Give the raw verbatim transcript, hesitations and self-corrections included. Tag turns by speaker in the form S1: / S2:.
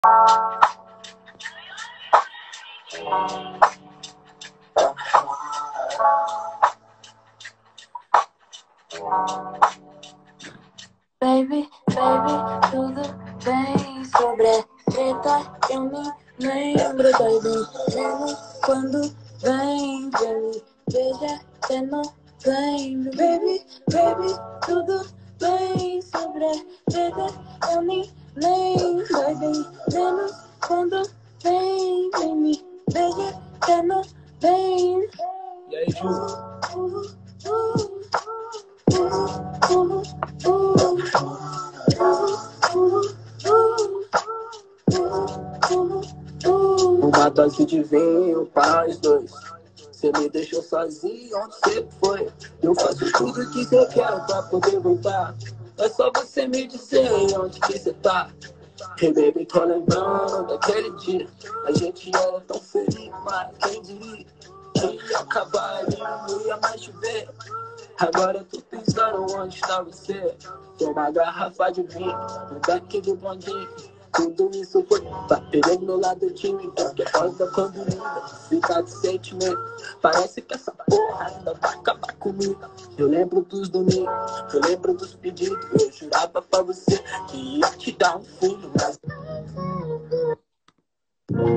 S1: Baby, baby, tudo bem? Sobre a treta eu me lembro. Dói dentro quando vem pra mim. Veja que não lembro. Baby, baby, tudo bem? Sobre a treta eu me lembro. Dói dentro quando vem pra mim. Veja que não vem.
S2: E aí, Ju?
S1: Uh, uh, uh, uh, uh,
S2: Uma dose de vinho para os dois. Cê me deixou sozinho, onde cê foi? Eu faço tudo que cê quer pra poder voltar. É só você me dizer onde que cê tá. Hey baby, tô lembrando daquele dia. A gente era tão feliz, mas quem diria que ia acabar e não ia mais chover. Agora eu tô pensando onde está você. Tem uma garrafa de vinho, um beck de blondinho. Tudo isso foi pra perder meu lado tímido. Que volta quando linda, fica de sentimento. Parece que essa porra ainda vai acabar comigo. Eu lembro dos domingos, eu lembro dos pedidos. Eu jurava pra você que ia te dar um filho, mas